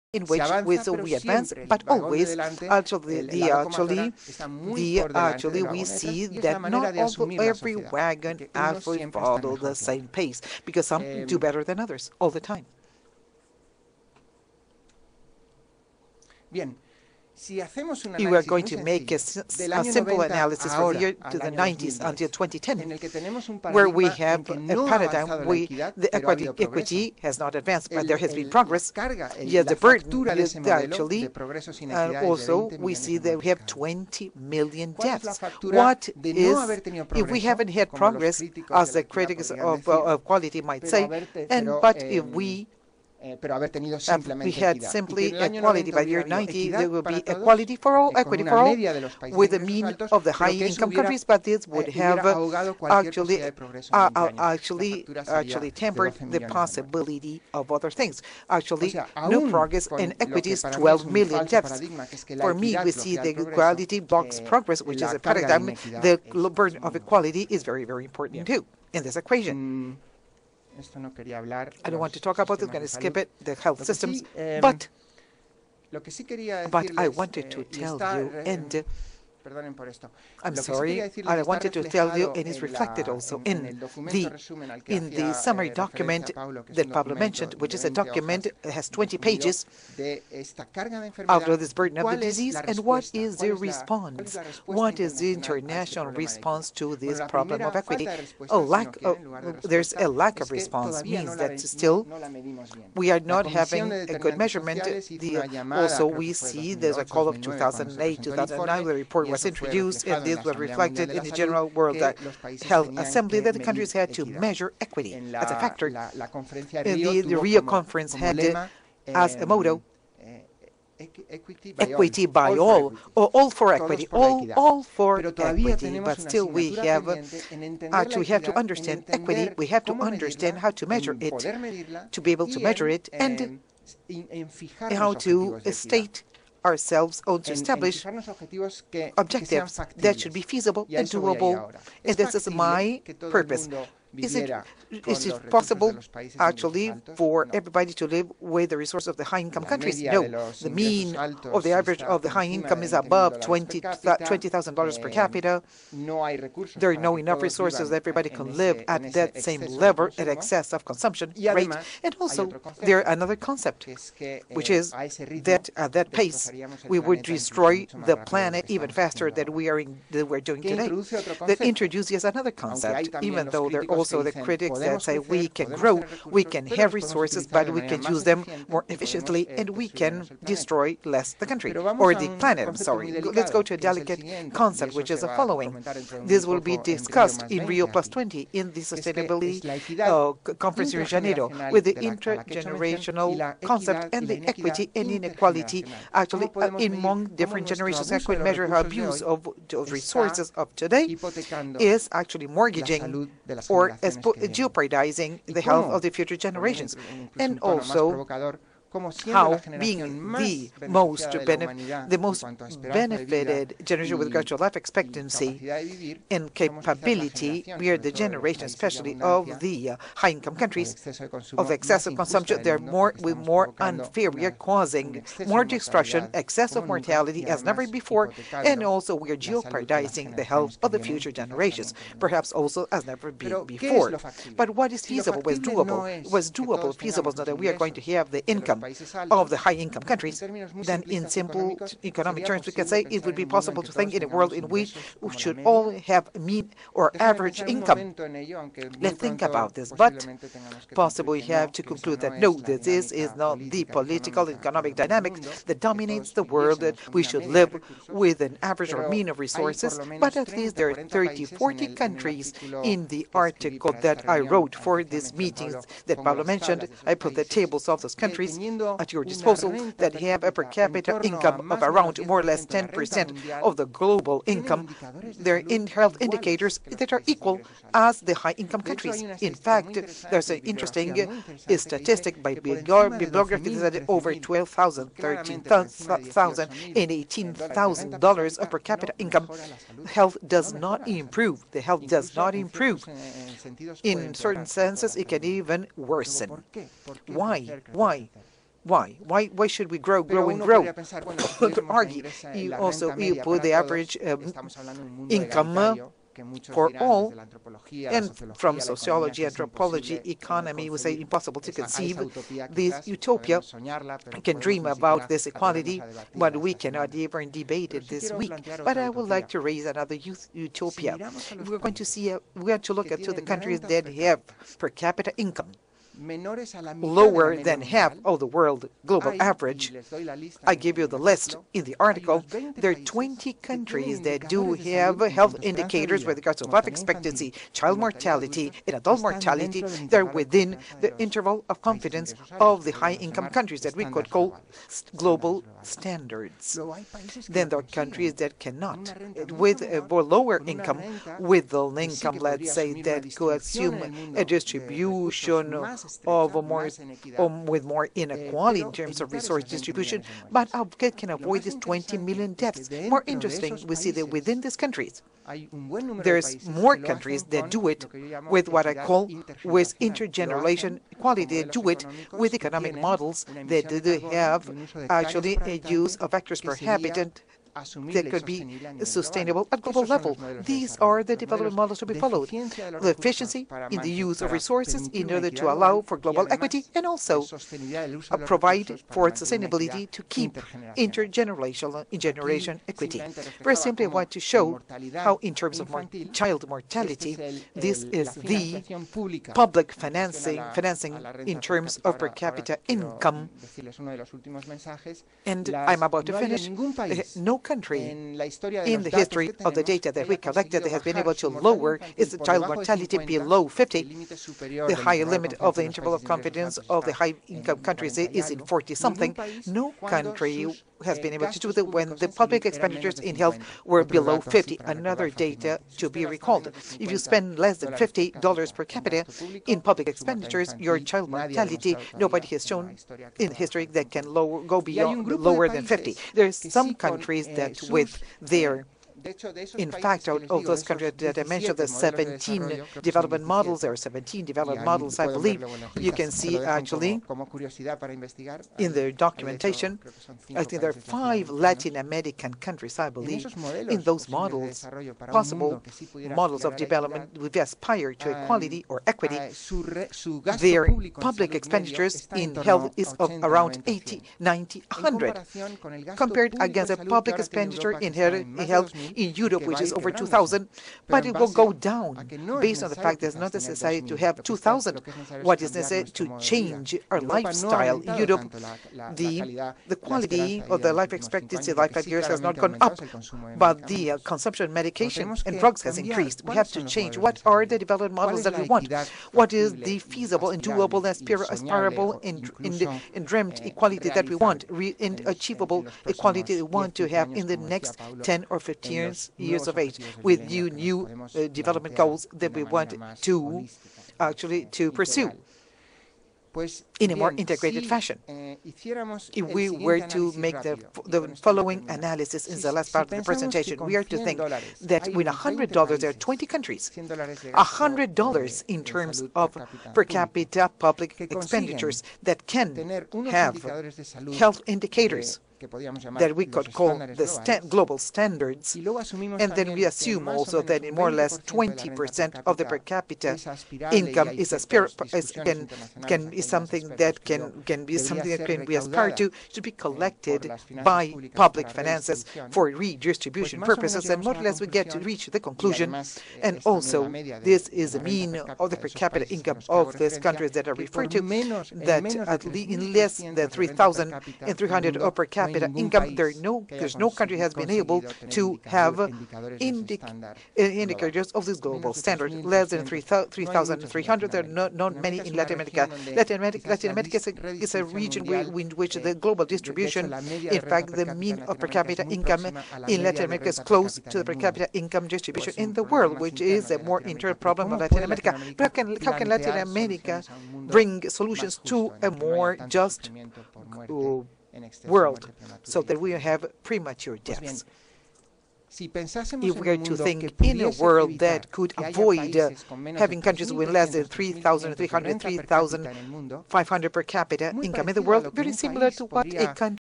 in which we advance, but always actually we see that not every wagon actually follow the same pace, because some do better than others all the time. If we are going to make a simple analysis from the year to the 90s until 2010, where we have a paradigm where the equity has not advanced, but there has been progress, yet the burden is actually, also we see that we have 20 million deaths. What is, if we haven't had progress, as the critics of quality might say, but if we had simply equality by the year 90, there will be equality for all, equity for all, with the mean of the high-income countries, but this would have actually tempered the possibility of other things. Actually, no progress in equity is 12 million deaths. For me, we see the equality blocks progress, which is a paradigm. The burden of equality is very, very important too in this equation. I don't want to talk about it, I'm going to skip it, the health systems, but I wanted to tell you, and I'm sorry, I wanted to tell you, and it's reflected also in the summary document that Pablo mentioned, which is a document that has 20 pages out of this burden of the disease, and what is the response? What is the international response to this problem of equity? There's a lack of response, means that still we are not having a good measurement. Also, we see there's a call of 2008, 2009, the report was introduced, and this was reflected in the General World Health Assembly that the countries had to measure equity as a factor. The Rio Conference had as a motto, equity by all, or all for equity, all for equity, but still we have to understand equity, we have to understand how to measure it, to be able to measure it, and how to state ourselves or to establish objectives that should be feasible and doable. And this is my purpose. Is it possible, actually, for everybody to live with the resource of the high-income countries? No. The mean of the average of the high income is above $20,000 per capita. There are no enough resources that everybody can live at that same level, at excess of consumption rate. And also, there another concept, which is that at that pace, we would destroy the planet even faster than we're doing today. That introduces another concept, even though there are also the critics that say we can grow, we can have resources, but we can use them more efficiently, and we can destroy less the country, or the planet, I'm sorry. Let's go to a delicate concept, which is the following. This will be discussed in Rio +20 in the Sustainability Conference in Janeiro, with the intergenerational concept and the equity and inequality, actually, among different generations. I could measure how abuse of resources of today is actually mortgaging or jeopardizing the health of the future generations, and also how being the most benefited generation with regard to life expectancy and capability, we are the generation, especially of the high-income countries, of excessive consumption. They're more unfair. We are causing more destruction, excessive mortality as never before, and also we are jeopardizing the health of the future generations, perhaps also as never before. But what is feasible, was doable, feasible, so that we are going to have the income of the high-income countries, then in simple economic terms, we can say it would be possible to think in a world in which we should all have mean or average income. Let's think about this, but possibly we have to conclude that no, this is not the political economic dynamics that dominates the world, that we should live with an average or mean of resources, but at least there are 30, 40 countries in the article that I wrote for these meetings that Pablo mentioned. I put the tables of those countries at your disposal that have a per capita income of around more or less 10% of the global income. They're in health indicators that are equal as the high-income countries. In fact, there's an interesting statistic by bibliography that over 12,000, 13,000, and $18,000 of per capita income, health does not improve. The health does not improve. In certain senses, it can even worsen. Why? Why? Why should we grow and grow? To argue, you put the average income for all, and from sociology, anthropology, economy, we say impossible to conceive this utopia. We can dream about this equality, but we cannot even debate it this week. But I would like to raise another utopia. We're going to see, we have to look at the countries that have per capita income lower than half of the world global average. I give you the list in the article. There are 20 countries that do have health indicators with regards to life expectancy, child mortality, and adult mortality. They're within the interval of confidence of the high-income countries that we could call global standards. Then there are countries that cannot, with a lower income, with the income, let's say, that could assume a distribution of with more inequality in terms of resource distribution, but can avoid this 20 million deaths. More interesting, we see that within these countries, there's more countries that do it with what I call with intergeneration equality. They do it with economic models that have actually a use of hectares per habitant that could be sustainable at global level. These are the development models to be followed. The efficiency in the use of resources in order to allow for global equity and also provide for sustainability to keep intergenerational equity. Very simply, I want to show how in terms of child mortality, this is the public financing in terms of per capita income. And I'm about to finish. No country in the history of the data that we collected that has been able to lower its child mortality below 50. The higher limit of the interval of confidence of the high-income countries is in 40-something. No country has been able to do that when the public expenditures in health were below 50. Another data to be recalled. If you spend less than $50 per capita in public expenditures, your child mortality, nobody has shown in history that can go beyond lower than 50. There's some countries that with their in fact, out of those countries that I mentioned, the 17 development models, there are 17 development models, I believe. You can see actually in the documentation, I think there are 5 Latin American countries, I believe, in those models, possible models of development which aspire to equality or equity. Their public expenditures in health is of around 80, 90, 100, compared against a public expenditure in health in Europe, which is over 2,000, but it will go down based on the fact there's not necessary to have 2,000. What is necessary to change our lifestyle in Europe, the quality of the life expectancy, life 5 years has not gone up, but the consumption of medication and drugs has increased. We have to change. What are the development models that we want? What is the feasible and doable and aspirable and dreamt equality that we want, and achievable equality we want to have in the next 10 or 15 years of age, with new development goals that we want to actually pursue in a more integrated fashion. If we were to make the following analysis in the last part of the presentation, we are to think that with $100, there are 20 countries. $100 in terms of per capita public expenditures that can have health indicators that we could call the global standards, and then we assume also that in more or less 20% of the per capita income is can be something that can be aspired to, should be collected by public finances for redistribution purposes, and more or less we get to reach the conclusion. And also, this is the mean of the per capita income of these countries that are referred to, that in less than 3,300 of per capita income, there's no country has been able to have indicators of this global standard. Less than 3,300, there are not many in Latin America. Latin America is a region in which the global distribution, in fact, the mean of per capita income in Latin America is close to the per capita income distribution in the world, which is a more internal problem of Latin America. But how can Latin America bring solutions to a more just world so that we have premature deaths? If we are to think in a world that could avoid having countries with less than 3,300, 3,500 per capita income in the world, very similar to what a country